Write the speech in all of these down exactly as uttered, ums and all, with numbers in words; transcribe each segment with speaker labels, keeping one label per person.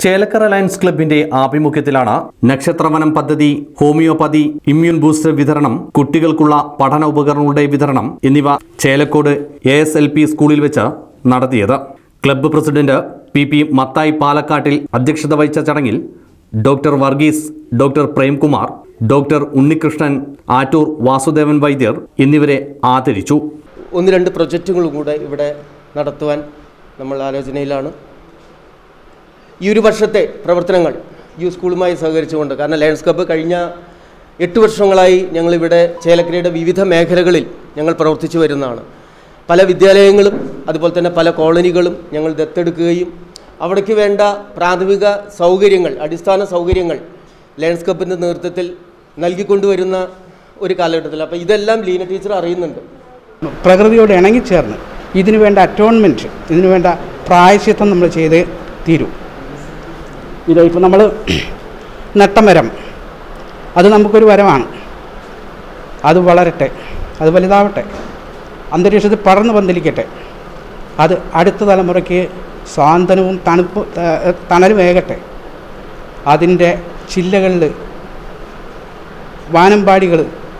Speaker 1: Chelakkara lions ക്ലബിന്റെ ആഭിമുഖ്യത്തിലാണ് നക്ഷത്രവനം പദ്ധതി, ഹോമിയോപ്പതി, ഇമ്മ്യൂൺ ബൂസ്റ്റർ വിതരണം, കുട്ടികൾക്കുള്ള പഠന ഉപകരണങ്ങളുടെ വിതരണം എന്നിവ Chelakkode A S L P സ്കൂളിൽ വെച്ച് നടത്തിയത്. Club president P P Mathai പാലക്കാട്ടിൽ അധ്യക്ഷത വഹിച്ച ചടങ്ങിൽ doctor Varghese, doctor Premkumar, doctor Unnikrishnan, Attoor Vasudevan വൈദ്യർ എന്നിവരെ ആദരിച്ചു.
Speaker 2: ഒന്ന് രണ്ട് പ്രൊജക്റ്റുകളും കൂടെ ഇവിടെ നടത്തുവാൻ നമ്മൾ ആലോചനയിലാണ്. ഈ ഒരു വർഷത്തെ പ്രവർത്തനങ്ങൾ ഈ സ്കൂളുമായി സഹകരിച്ചുകൊണ്ട്, കാരണം ലയൺസ് ക്ലബ്ബ് കഴിഞ്ഞ എട്ട് വർഷങ്ങളായി ഞങ്ങളിവിടെ ചേലക്കരയുടെ വിവിധ മേഖലകളിൽ ഞങ്ങൾ പ്രവർത്തിച്ചു വരുന്നതാണ്. പല വിദ്യാലയങ്ങളും അതുപോലെ തന്നെ പല കോളനികളും ഞങ്ങൾ ദത്തെടുക്കുകയും അവിടേക്ക് വേണ്ട പ്രാഥമിക സൗകര്യങ്ങൾ, അടിസ്ഥാന സൗകര്യങ്ങൾ ലയൺസ് ക്ലബ്ബിൻ്റെ നേതൃത്വത്തിൽ നൽകിക്കൊണ്ടുവരുന്ന ഒരു കാലഘട്ടത്തിൽ. അപ്പോൾ ഇതെല്ലാം ലീന ടീച്ചർ അറിയുന്നുണ്ട്.
Speaker 3: പ്രകൃതിയോട് ഇണങ്ങിച്ചേർന്ന് ഇതിനു വേണ്ട അറ്റോൺമെൻറ്റ്, ഇതിനു വേണ്ട പ്രായശ്ചിത്തം നമ്മൾ ചെയ്ത് തീരും. ഇത് ഇപ്പോൾ നമ്മൾ നട്ടമരം, അത് നമുക്കൊരു വരമാണ്. അത് വളരട്ടെ, അത് വലുതാവട്ടെ, അന്തരീക്ഷത്തിൽ പറന്ന് പന്തലിക്കട്ടെ, അത് അടുത്ത തലമുറയ്ക്ക് സ്വാതന്ത്ര്യവും തണുപ്പ് തണലുമേകട്ടെ. അതിൻ്റെ ചില്ലകളിൽ വാനമ്പാടികൾ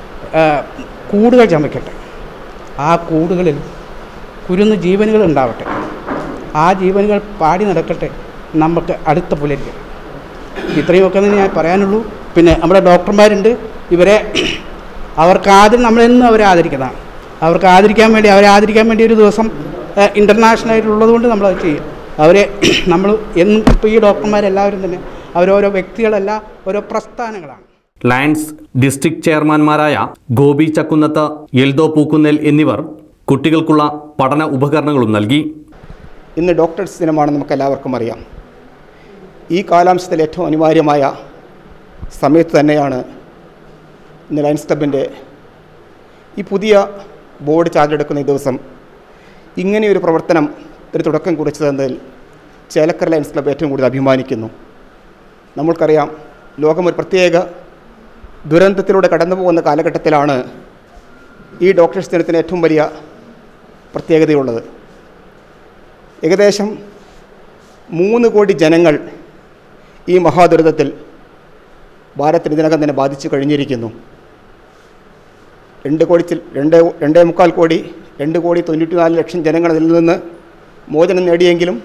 Speaker 3: കൂടുകൾ ചമയ്ക്കട്ടെ. ആ കൂടുകളിൽ കുരുന്ന് ജീവനുകൾ ഉണ്ടാവട്ടെ. ആ ജീവനുകൾ പാടി നടക്കട്ടെ നമുക്ക് അടുത്ത പുലരിൽ. ഇത്രയുമൊക്കെ തന്നെ ഞാൻ പറയാനുള്ളൂ. പിന്നെ നമ്മുടെ ഡോക്ടർമാരുണ്ട്. ഇവരെ അവർക്ക് ആദ്യം നമ്മളെന്നും അവരെ ആദരിക്കുന്നതാണ്. അവർക്ക് ആദരിക്കാൻ വേണ്ടി അവരെ ആദരിക്കാൻ വേണ്ടി ഒരു ദിവസം ഇൻ്റർനാഷണലായിട്ടുള്ളത് കൊണ്ട് നമ്മളത് ചെയ്യും. അവരെ നമ്മൾ എന്നും ഇപ്പോൾ ഈ ഡോക്ടർമാരെല്ലാവരും തന്നെ അവരോരോ വ്യക്തികളല്ല, ഓരോ പ്രസ്ഥാനങ്ങളാണ്.
Speaker 1: ലയൺസ് ഡിസ്ട്രിക്ട് ചെയർമാൻമാരായ ഗോപി ചക്കുന്നത്ത്, എൽദോ പൂക്കുന്നേൽ എന്നിവർ കുട്ടികൾക്കുള്ള പഠന ഉപകരണങ്ങളും നൽകി.
Speaker 4: ഇന്ന് ഡോക്ടേഴ്സ് ദിനമാണെന്ന് നമുക്ക് എല്ലാവർക്കും അറിയാം. ഈ കാലാംശത്തിൽ ഏറ്റവും അനിവാര്യമായ സമയത്ത് തന്നെയാണ് ഇന്ന് ലയൺസ് ക്ലബിൻ്റെ ഈ പുതിയ ബോർഡ് ചാർജ് എടുക്കുന്ന ഈ ദിവസം ഇങ്ങനെയൊരു പ്രവർത്തനം ഒരു തുടക്കം കുറിച്ചു തന്നതിൽ ചേലക്കര ലയൺസ് ക്ലബ്ബ് ഏറ്റവും കൂടുതൽ അഭിമാനിക്കുന്നു. നമ്മൾക്കറിയാം, ലോകം ഒരു പ്രത്യേക ദുരന്തത്തിലൂടെ കടന്നു പോകുന്ന കാലഘട്ടത്തിലാണ് ഈ ഡോക്ടേഴ്സ് ദിനത്തിന് ഏറ്റവും വലിയ പ്രത്യേകതയുള്ളത്. ഏകദേശം മൂന്ന് കോടി ജനങ്ങൾ ഈ മഹാദുരിതത്തിൽ ഭാരതത്തിന് ഇതിനകം തന്നെ ബാധിച്ചു കഴിഞ്ഞിരിക്കുന്നു. രണ്ട് കോടി രണ്ട് രണ്ടേ മുക്കാൽ കോടി രണ്ട് കോടി തൊണ്ണൂറ്റി നാല് ലക്ഷം ജനങ്ങൾ അതിൽ നിന്ന് മോചനം നേടിയെങ്കിലും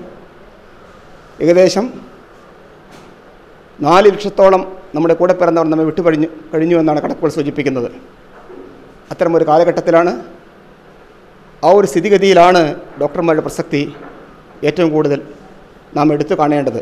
Speaker 4: ഏകദേശം നാല് ലക്ഷത്തോളം നമ്മുടെ കൂടെ പിറന്നവർ നമ്മെ വിട്ടുപഴിഞ്ഞു കഴിഞ്ഞു എന്നാണ് കണക്കുകൾ സൂചിപ്പിക്കുന്നത്. അത്തരമൊരു കാലഘട്ടത്തിലാണ്, ആ ഒരു സ്ഥിതിഗതിയിലാണ് ഡോക്ടർമാരുടെ പ്രസക്തി ഏറ്റവും കൂടുതൽ നാം എടുത്തു കാണേണ്ടത്.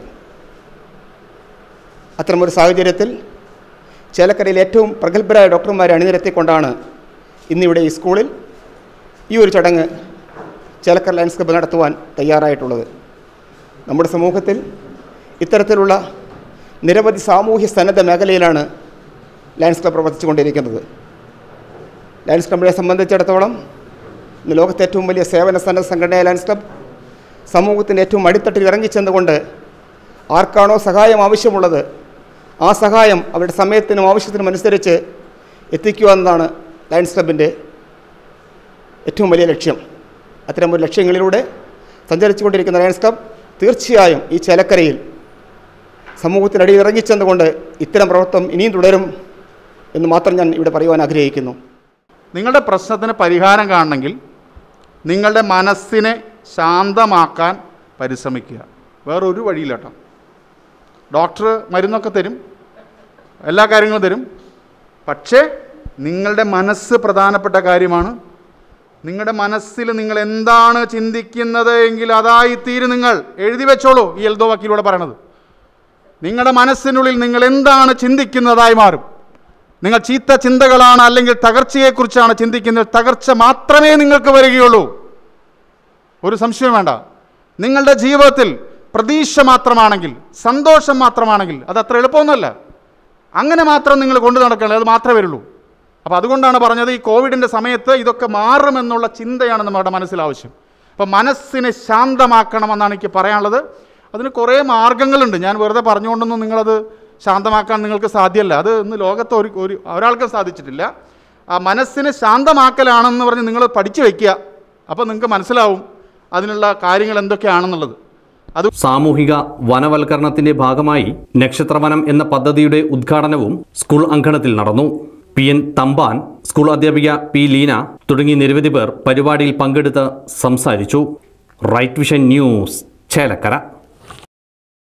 Speaker 4: അത്തരമൊരു സാഹചര്യത്തിൽ ചേലക്കരയിൽ ഏറ്റവും പ്രഗത്ഭരായ ഡോക്ടർമാരെ അണിനിരത്തിക്കൊണ്ടാണ് ഇന്നിവിടെ ഈ സ്കൂളിൽ ഈ ഒരു ചടങ്ങ് ചേലക്കര ലയൺസ് ക്ലബ്ബ് നടത്തുവാൻ തയ്യാറായിട്ടുള്ളത്. നമ്മുടെ സമൂഹത്തിൽ ഇത്തരത്തിലുള്ള നിരവധി സാമൂഹ്യ സന്നദ്ധ മേഖലയിലാണ് ലയൺസ് ക്ലബ്ബ് പ്രവർത്തിച്ചു കൊണ്ടിരിക്കുന്നത്. ലയൺസ് ക്ലബ്ബിനെ സംബന്ധിച്ചിടത്തോളം ഇന്ന് ലോകത്തെ ഏറ്റവും വലിയ സേവന സന്നദ്ധ സംഘടനയായ ലയൺസ് ക്ലബ്ബ് സമൂഹത്തിൻ്റെ ഏറ്റവും അടിത്തട്ടിൽ ഇറങ്ങിച്ചെന്നുകൊണ്ട് ആർക്കാണോ സഹായം ആവശ്യമുള്ളത് ആ സഹായം അവരുടെ സമയത്തിനും ആവശ്യത്തിനും അനുസരിച്ച് എത്തിക്കുക എന്നതാണ് ലയൺസ് ക്ലബ്ബിൻ്റെ ഏറ്റവും വലിയ ലക്ഷ്യം. അത്തരമൊരു ലക്ഷ്യങ്ങളിലൂടെ സഞ്ചരിച്ചു കൊണ്ടിരിക്കുന്ന ലയൺസ് ക്ലബ്ബ് തീർച്ചയായും ഈ ചേലക്കരയിൽ സമൂഹത്തിനടിയിൽ ഇറങ്ങിച്ചെന്നുകൊണ്ട് ഇത്തരം പ്രവർത്തനം ഇനിയും തുടരും എന്ന് മാത്രം ഞാൻ ഇവിടെ പറയുവാൻ ആഗ്രഹിക്കുന്നു.
Speaker 5: നിങ്ങളുടെ പ്രശ്നത്തിന് പരിഹാരം കാണണമെങ്കിൽ നിങ്ങളുടെ മനസ്സിനെ ശാന്തമാക്കാൻ പരിശ്രമിക്കുക. വേറൊരു വഴിയില്ല കേട്ടോ. ഡോക്ടർ മരുന്നൊക്കെ തരും, എല്ലാ കാര്യങ്ങളും തരും. പക്ഷേ നിങ്ങളുടെ മനസ്സ് പ്രധാനപ്പെട്ട കാര്യമാണ്. നിങ്ങളുടെ മനസ്സിൽ നിങ്ങൾ എന്താണ് ചിന്തിക്കുന്നത് എങ്കിൽ അതായിത്തീരും. നിങ്ങൾ എഴുതി വെച്ചോളൂ. ഈ എൽദോ വക്കീലൂടെ പറയണത്, നിങ്ങളുടെ മനസ്സിനുള്ളിൽ നിങ്ങൾ എന്താണ് ചിന്തിക്കുന്നതായി മാറും. നിങ്ങൾ ചീത്ത ചിന്തകളാണ് അല്ലെങ്കിൽ തകർച്ചയെക്കുറിച്ചാണ് ചിന്തിക്കുന്നത്, തകർച്ച മാത്രമേ നിങ്ങൾക്ക് വരികയുള്ളൂ. ഒരു സംശയം വേണ്ട. നിങ്ങളുടെ ജീവിതത്തിൽ പ്രതീക്ഷ മാത്രമാണെങ്കിൽ, സന്തോഷം മാത്രമാണെങ്കിൽ അത് അത്ര എളുപ്പമൊന്നുമല്ല. അങ്ങനെ മാത്രം നിങ്ങൾ കൊണ്ടു നടക്കേണ്ടത്, അത് മാത്രമേ വരുള്ളൂ. അപ്പോൾ അതുകൊണ്ടാണ് പറഞ്ഞത്, ഈ കോവിഡിൻ്റെ സമയത്ത് ഇതൊക്കെ മാറുമെന്നുള്ള ചിന്തയാണ് നമ്മുടെ മനസ്സിൽ ആവശ്യം. അപ്പോൾ മനസ്സിനെ ശാന്തമാക്കണമെന്നാണ് എനിക്ക് പറയാനുള്ളത്. അതിന് കുറേ മാർഗങ്ങളുണ്ട്. ഞാൻ വെറുതെ പറഞ്ഞുകൊണ്ടൊന്നും നിങ്ങളത് ശാന്തമാക്കാൻ നിങ്ങൾക്ക് സാധ്യമല്ല. അത് ഇന്ന് ലോകത്ത് ഒരു ഒരു ഒരാൾക്കും സാധിച്ചിട്ടില്ല. ആ മനസ്സിനെ ശാന്തമാക്കലാണെന്ന് പറഞ്ഞ് നിങ്ങൾ പഠിച്ചു വയ്ക്കുക. അപ്പോൾ നിങ്ങൾക്ക് മനസ്സിലാവും അതിനുള്ള കാര്യങ്ങൾ എന്തൊക്കെയാണെന്നുള്ളത്. അത്
Speaker 1: സാമൂഹിക വനവൽക്കരണത്തിന്റെ ഭാഗമായി നക്ഷത്രവനം എന്ന പദ്ധതിയുടെ ഉദ്ഘാടനവും സ്കൂൾ അങ്കണത്തിൽ നടന്നു. പി എൻ തമ്പാൻ, സ്കൂൾ അധ്യാപിക പി ലീന തുടങ്ങി നിരവധി പേർ പരിപാടിയിൽ പങ്കെടുത്ത് സംസാരിച്ചു. Right vision news, Chelakkara.